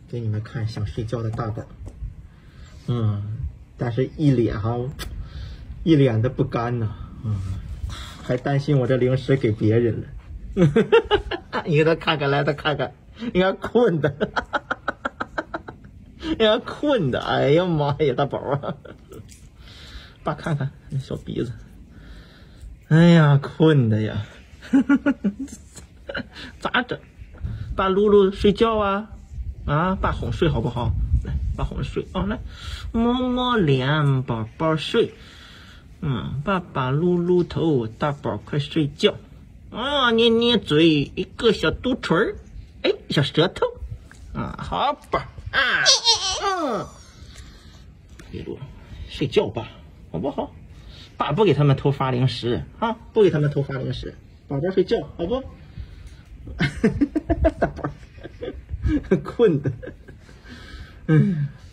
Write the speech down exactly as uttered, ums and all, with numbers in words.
给你们看想睡觉的大宝。嗯，但是一脸哈，一脸的不甘呐、啊。嗯，还担心我这零食给别人了。你给他看看，来，他看看，你看困的，你看困的，哎呀妈呀，大宝啊！爸看看小鼻子，哎呀，困的呀，咋整？爸露露睡觉啊，啊，爸哄睡好不好？来，爸哄睡哦，来，摸摸脸，宝宝睡。嗯，爸爸撸撸头，大宝快睡觉。啊，捏捏嘴，一个小嘟唇儿，哎，小舌头。啊，好宝啊，嗯，露露睡觉吧，好不好？爸不给他们偷发零食啊，不给他们偷发零食，宝宝睡觉好不？大宝困的，嗯。